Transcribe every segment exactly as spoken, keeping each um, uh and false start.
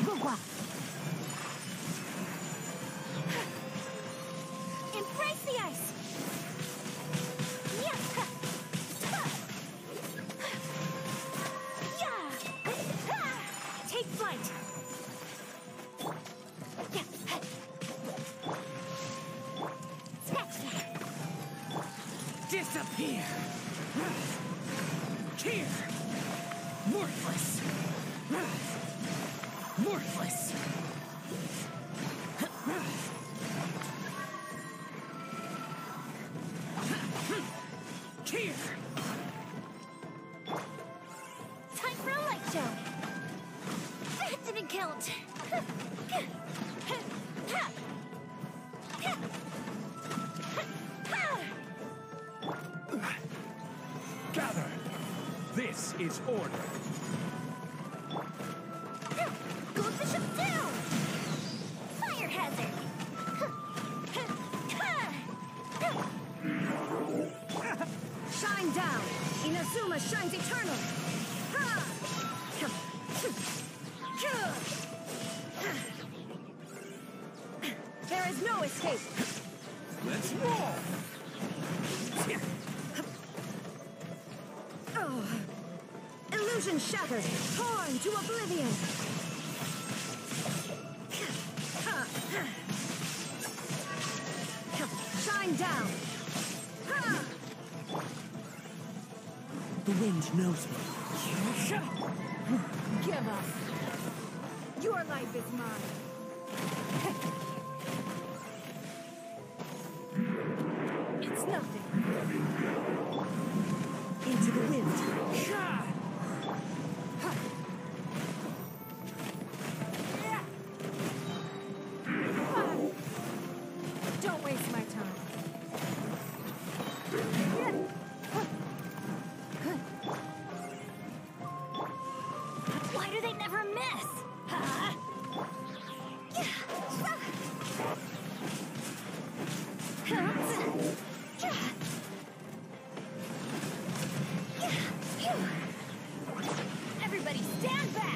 Pourquoi? Embrace the ice! Yeah! Take flight! Disappear! Here! Worthless! Worthless! Here! Time for a light show! That didn't count! Gather! This is order. Goes the ship down! Fire hazard! Shine down! Inazuma shines eternal! There is no escape! Let's roll! Oh. Illusion shattered! Torn to oblivion! Shine down! The wind knows me. Give up! Your life is mine! It's nothing! Into the wind. Don't waste my time. Why do they never miss? Huh? Everybody stand back!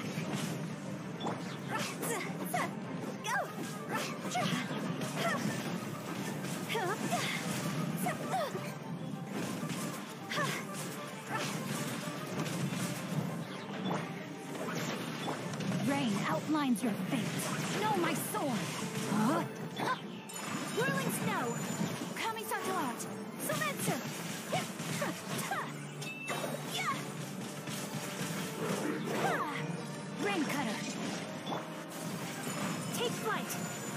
Rain outlines your fate. Know my sword! Huh? Whirling snow! Kamisato out! Sumetsu! Rain cutter! Take flight!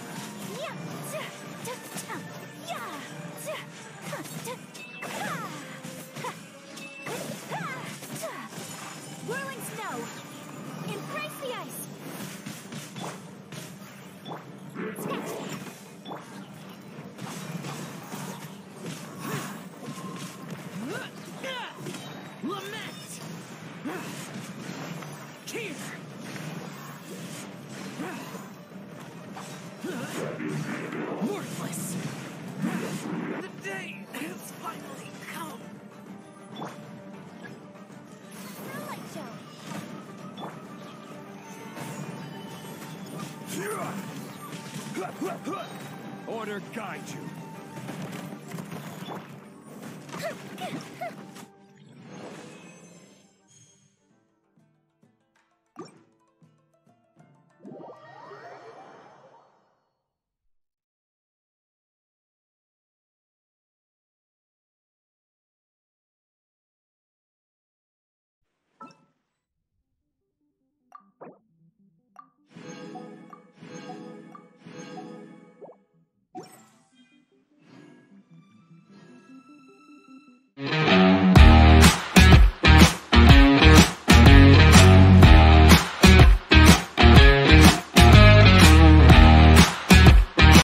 Whirling snow! Embrace the ice! Lament! Here! Worthless! The day has finally come! The light show! Order guide you.